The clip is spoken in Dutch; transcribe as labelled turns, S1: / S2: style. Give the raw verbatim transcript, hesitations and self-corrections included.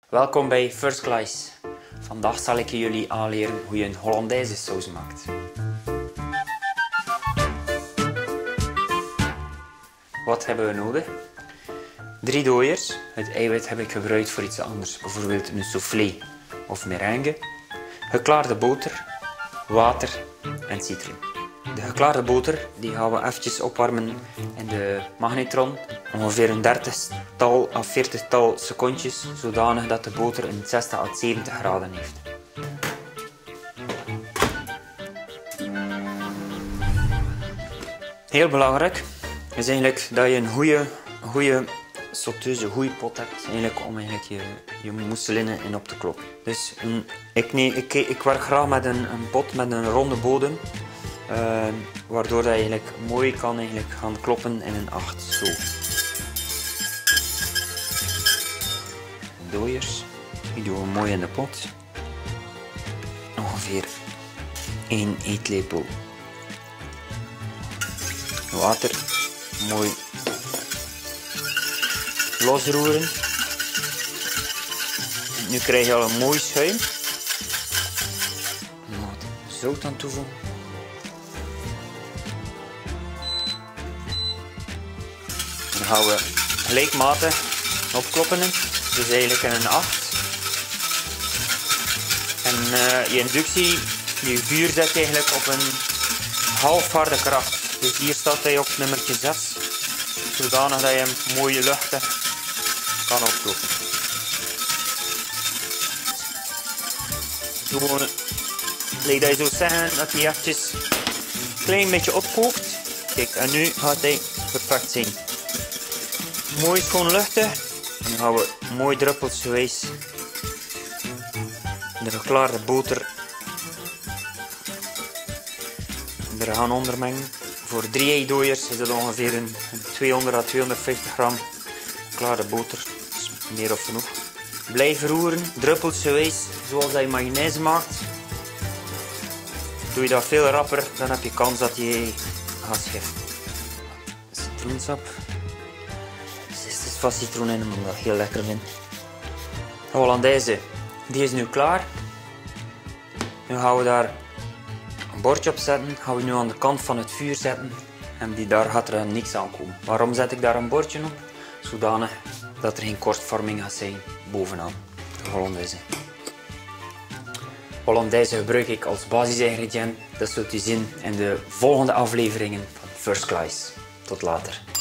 S1: Welkom bij First Class. Vandaag zal ik jullie aanleren hoe je een Hollandaise saus maakt. Wat hebben we nodig? Drie dooiers. Het eiwit heb ik gebruikt voor iets anders, bijvoorbeeld een soufflé of merengue. Geklaarde boter, water en citroen. De geklaarde boter die gaan we eventjes opwarmen in de magnetron. Ongeveer een dertigtal à veertigtal secondjes, zodanig dat de boter een zestig à zeventig graden heeft. Heel belangrijk is eigenlijk dat je een goede, goede sauteuse, een goede pot hebt eigenlijk om eigenlijk je, je mousseline in op te kloppen. Dus een, ik, neem, ik, ik werk graag met een, een pot met een ronde bodem, uh, waardoor dat je eigenlijk mooi kan eigenlijk gaan kloppen in een acht. Zo. Dooiers, die doen we mooi in de pot. Ongeveer één eetlepel water, mooi losroeren. Nu krijg je al een mooi schuim. Wat zout aan toevoegen. Dan gaan we gelijkmatig opkloppen. Dus eigenlijk in een acht. En uh, je inductie, je vuur zet je eigenlijk op een halfharde kracht. Dus hier staat hij op nummertje zes. Zodanig dat je hem mooi luchtig kan opkloppen. Zo, like dat je zo zeggen dat hij eventjes een klein beetje opkookt. Kijk, en nu gaat hij perfect zijn. Mooi schoon luchtig. En dan gaan we mooi druppelsgewijs de geklaarde boter er gaan ondermengen. Voor drie eidooiers is dat ongeveer een tweehonderd à tweehonderdvijftig gram geklaarde boter. Dat is meer of genoeg. Blijf roeren, druppelsgewijs, zoals dat je mayonaise maakt. Doe je dat veel rapper, dan heb je kans dat je gaat schiften. Citroensap. Er zit wat citroen in, omdat ik dat heel lekker vind. De Hollandaise, die is nu klaar. Nu gaan we daar een bordje op zetten. Gaan we nu aan de kant van het vuur zetten. En die, daar gaat er niks aan komen. Waarom zet ik daar een bordje op? Zodanig dat er geen korstvorming gaat zijn bovenaan de Hollandaise. Hollandaise gebruik ik als basisingrediënt. Dat zult u zien in de volgende afleveringen van First Class. Tot later.